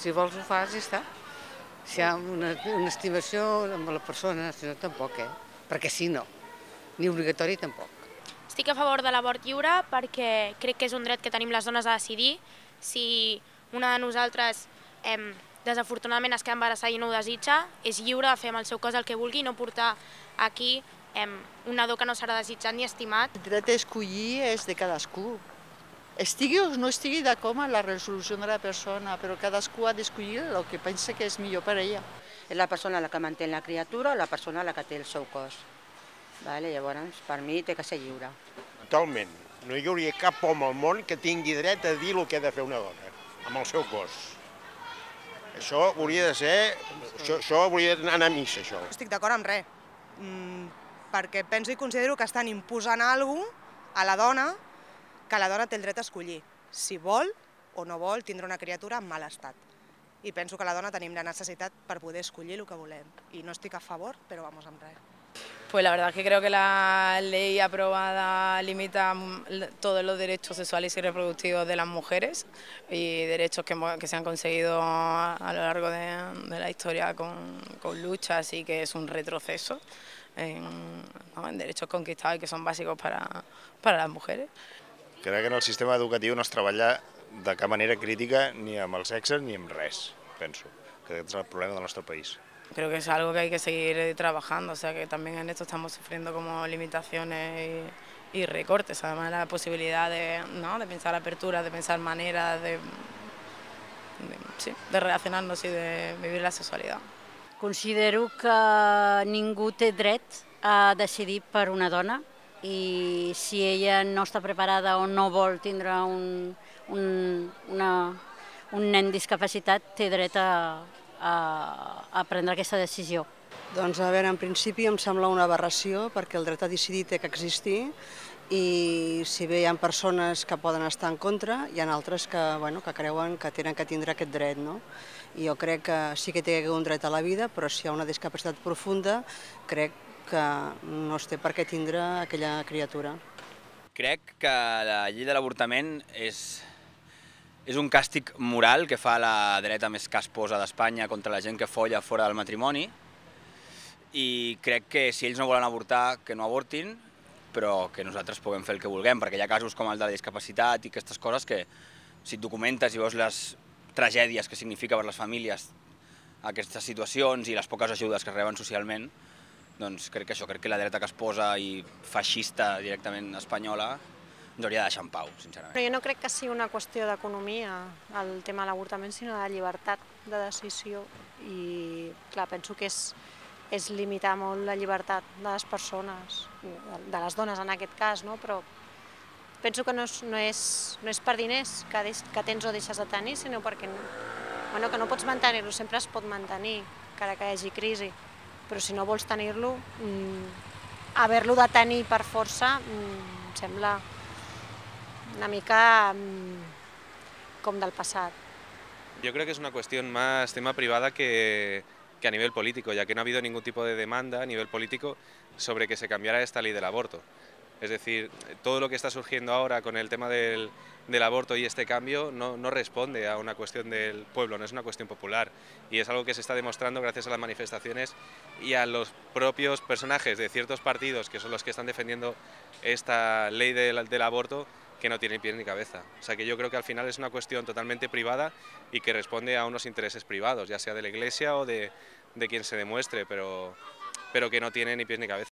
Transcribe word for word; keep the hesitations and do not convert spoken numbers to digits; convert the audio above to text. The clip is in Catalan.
si vols ho fas i està. Si hi ha una, una estimació amb la persona, si no tampoc, eh? Perquè si no, ni obligatori tampoc. Estic a favor de l'avort lliure perquè crec que és un dret que tenim les dones a decidir. Si una de nosaltres em, desafortunadament es queda embarassada i no ho desitja, és lliure de fer amb el seu cos el que vulgui i no portar aquí em, un nadó que no serà desitjat ni estimat. El dret a escollir és de cadascú. Estigui o no estigui d'acord amb la resolució de la persona, però cadascú ha d'escollir el que pensa que és millor per a ella. És la persona la que manté la criatura o la persona la que té el seu cos. Vale, llavors, per mi té que ser lliure. Totalment. No hi hauria cap home al món que tingui dret a dir el que ha de fer una dona, amb el seu cos. Això hauria de ser... Això, això hauria d'anar a missa, això. Estic d'acord amb res, mm, perquè penso i considero que estan imposant alguna cosa a la dona, que la dona té el dret a escollir si vol o no vol tindre una criatura en mal estat. I penso que la dona tenim la necessitat per poder escollir el que volem. I no estic a favor, però vamos amb res. Pues la verdad es que creo que la ley aprobada limita todos los derechos sexuales y reproductivos de las mujeres y derechos que, que se han conseguido a lo largo de, de la historia con, con luchas y que es un retroceso en, ¿no? en derechos conquistados y que son básicos para, para las mujeres. Crec que en el sistema educatiu no es treballa de cap manera crítica ni amb el sexe ni amb res, penso, que aquest és el problema del nostre país. Creo que es algo que hay que seguir trabajando, o sea que también en esto estamos sufriendo como limitaciones y, y recortes, además la posibilidad de, ¿no? de pensar aperturas, de pensar maneras, de, de, sí, de relacionarnos y de vivir la sexualidad. Considero que ningú té dret a decidir per una dona i si ella no està preparada o no vol tindre un, un, una, un nen discapacitat, té dret a, a, a prendre aquesta decisió. Doncs a veure, en principi em sembla una aberració perquè el dret a decidir té que existir i si bé hi ha persones que poden estar en contra, hi ha altres que, bueno, que creuen que tenen que tindre aquest dret. No? I jo crec que sí que té un dret a la vida, però si hi ha una discapacitat profunda, crec que no es té per què tindre aquella criatura. Crec que la llei de l'avortament és, és un càstig moral que fa la dreta més casposa d'Espanya contra la gent que folla fora del matrimoni i crec que si ells no volen avortar, que no avortin, però que nosaltres puguem fer el que vulguem, perquè hi ha casos com el de la discapacitat i aquestes coses que si et documentes i veus les tragèdies que significa per les famílies aquestes situacions i les poques ajudes que reben socialment, doncs crec que això, crec que la dreta que es posa i feixista directament espanyola ens hauria de deixar en pau, sincerament. Però jo no crec que sigui una qüestió d'economia el tema de l'avortament, sinó de llibertat de decisió i clar, penso que és, és limitar molt la llibertat de les persones, de les dones en aquest cas, no? Però penso que no és, no és, no és per diners que, que tens o deixes de tenir, sinó perquè bueno, que no pots mantenir-lo, sempre es pot mantenir, encara que hi hagi crisi. Però si no vols tenir-lo, mmm, haver-lo de tenir per força mmm, em sembla una mica mmm, com del pasado. Yo creo que es una cuestión más tema privada que, que a nivel político, ya que no ha habido ningún tipo de demanda a nivel político sobre que se cambiara esta ley del aborto. Es decir, todo lo que está surgiendo ahora con el tema del, del aborto y este cambio no, no responde a una cuestión del pueblo, no es una cuestión popular y es algo que se está demostrando gracias a las manifestaciones y a los propios personajes de ciertos partidos que son los que están defendiendo esta ley del, del aborto que no tiene pie ni cabeza. O sea que yo creo que al final es una cuestión totalmente privada y que responde a unos intereses privados, ya sea de la Iglesia o de, de quien se demuestre, pero, pero que no tiene ni pies ni cabeza.